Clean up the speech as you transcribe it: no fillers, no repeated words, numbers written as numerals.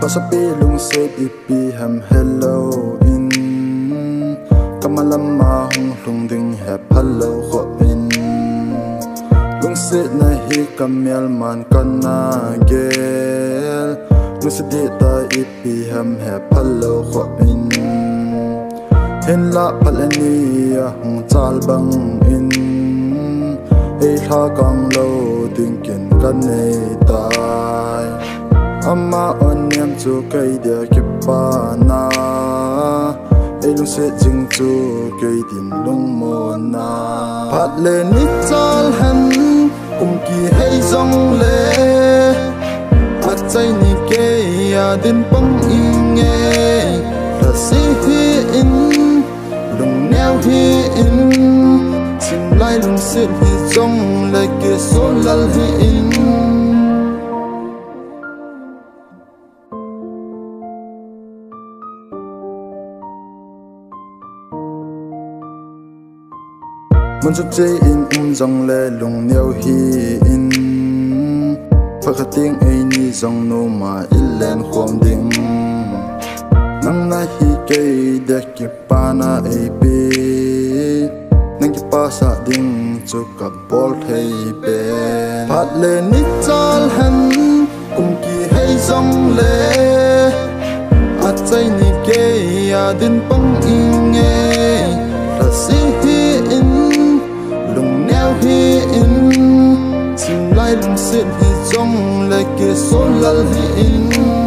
Pasapi lung set ipi ham hello in Kamalama hung lung ding hep hello kho in Lung set na hi kamel man kana gel Lung set di ta ipi ham hep hello kho in Hen la palani hung chal bang in Ei tha kang lo ding ken kan nei tai Amma on niam chu kai dia ki pa na Ei lung se jing chu kai din lung mo na Phat le ni chal han ki hei zong le Achaini geiya din pang inge La si hi in lung neo hi in Sim lai lung sit hi zong le ke so lal hi in Mun chu chei in zong le lung neo hi in Phakating ei ni zong no ma ilen khom ding Nang na hi kei de ki pa na ei pe Nang ki pa sa ding chu ka bol thei pe Phat le ni chal han ki hei zong le Achaini geiya din pang inge La si hi in lung neo hi in Sim lai lung sit hi zong le ke so lal hi in